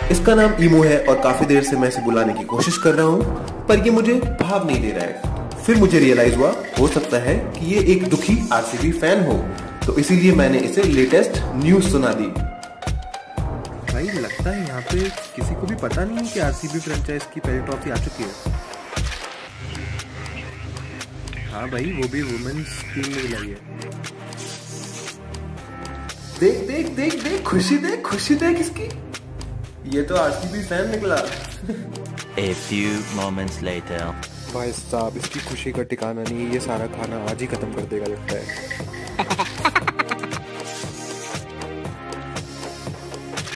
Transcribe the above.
इसका नाम ईमो है और काफी देर से मैं इसे बुलाने की कोशिश कर रहा हूँ, पर ये मुझे भाव नहीं दे रहा है। फिर मुझे रियलाइज हुआ, हो सकता है कि ये एक दुखी आरसीबी फैन हो, तो इसीलिए मैंने इसे लेटेस्ट न्यूज सुना दी। भाई लगता है यहाँ पे किसी को भी पता नहीं है कि आरसीबी फ्रेंचाइज की पहली ट्रॉफी आ चुकी है। हाँ भाई, वो भी वुमेन्स टीम में मिलाई है। देख देख देख देख, खुशी देख इसकी। ये तो आरसीबी फैन निकला। A few moments later. भाई साहब, इसकी खुशी का ठिकाना नहीं, ये सारा खाना आज ही खत्म कर देगा लगता है।